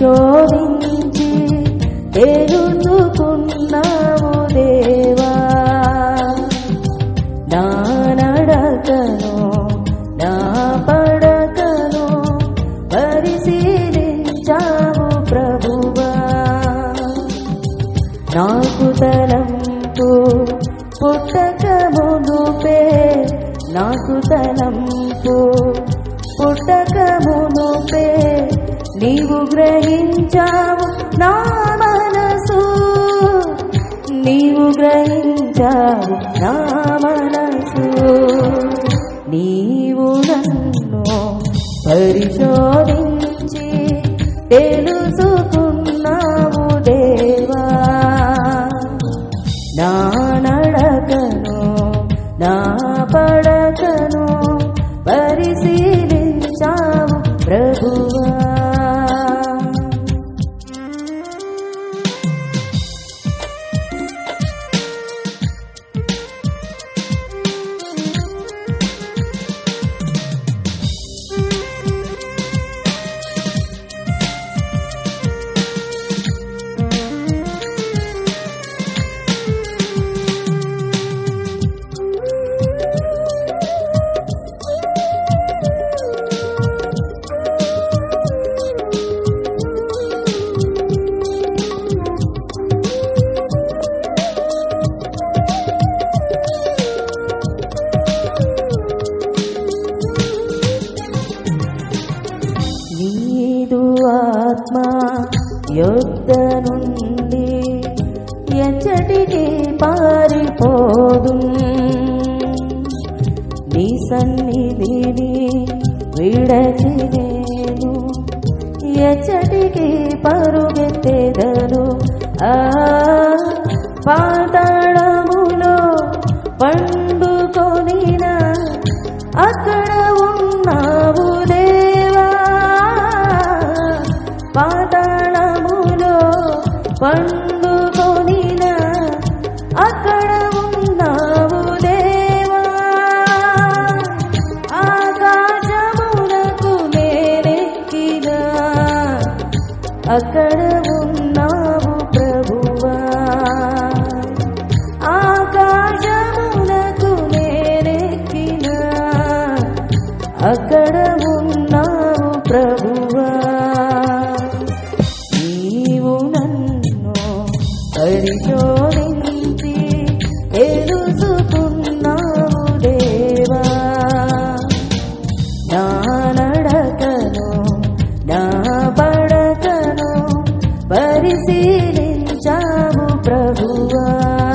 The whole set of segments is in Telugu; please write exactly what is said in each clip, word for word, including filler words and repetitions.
పరిశోధించి తెలుసుకున్నావు దేవా. నా నడకను నా పడకను పరిశీలించావు ప్రభువా. నాకు తలంపు పుట్టక మునుపే నాకు తలంపు పుట్టక మునుపే నీవు గ్రహించావు నా మనసు, నీవు గ్రహించావు నా మనసు. నీవు నన్ను పరిశోధించి తెలుసుకున్నావు దేవా. నా నడకను నా పడకను పరిశీలించావు ప్రభువా. ఆత్మ యుద్ధ నుండి ఎచ్చటికి పారిపోదు, నీ సన్నిధిని విడచి నేను ఎచ్చటికి పరుగెత్తెదను. ఆ పాతాళములో పండుకొనిన అక్కడ ఉన్నావు దేవా. పాతాళములో పండుకొనిన అక్కడ ఉన్నావు దేవా. ఆకాశమునకు నేనెక్కిన అక్కడ ఉన్నావు ప్రభువా. ఆకాశమునకు నేనెక్కిన అక్కడ ఉన్నావు ప్రభువా. నీవు నన్ను పరిశోధించి తెలుసుకున్నావు దేవా. నా నడకను నా పడకను పరిశీలించావు ప్రభువా.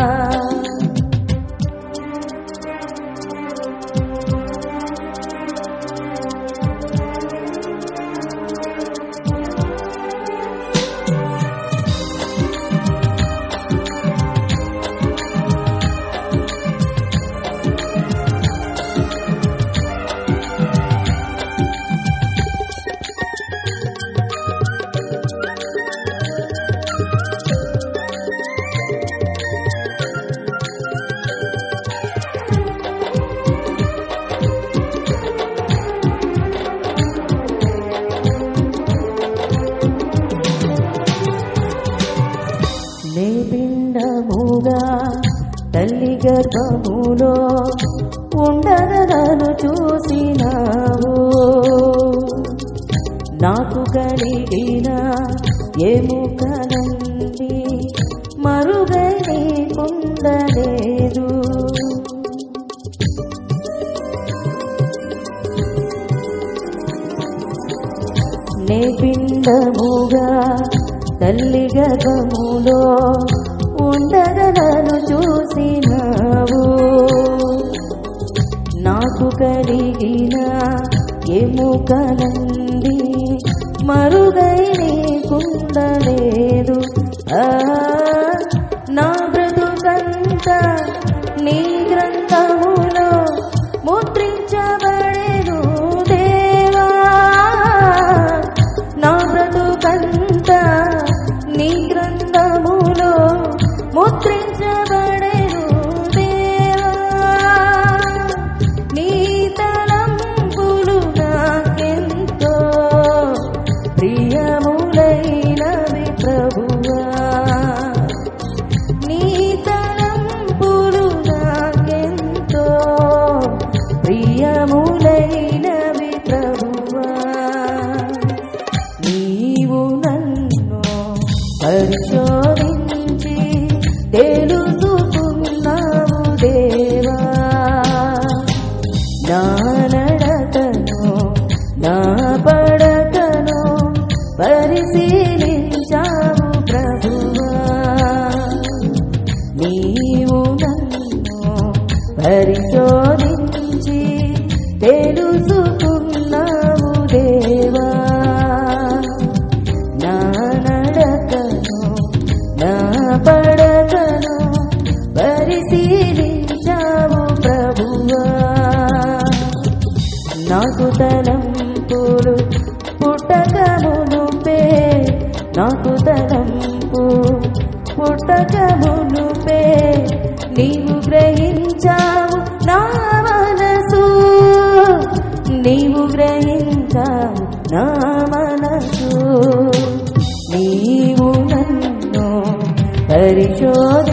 నే పిండముగా తల్లి గర్భములో ఉండగలను చూసినావు. నాకు కలిగిన ఎముకలన్నీ మరుగై నీకుండలేదు. నే పిండముగా తల్లి గర్భములో ఉండగలను చూసినావు. నాకు కలిగిన ఎముకలన్నీ మరుగై నీకుండలేదు. ఆ నా బ్రతుకంతా నీ గ్రంథములో ముద్రించబడెను దేవా. నా బ్రతుకంతా నీ గ్రంథములో ముద్రించబడెను దేవా. నీ తలంపులు నాకెంతో ప్రియములై పడకను పరిశీలించావు ప్రభువా నీవు నన్ను పరిశోధించి తెలుసుకున్నావు దేవా నా నడకను నా పడకను పరిశీలించావు ప్రభువా నాకు తలంపులు పుట్టకమునుపే నాకు తలంపు పుట్టకమునుపే నీవు గ్రహించావు నా మనసు నీవు గ్రహించావు నా మనసు నీవు నన్ను పరిశోధ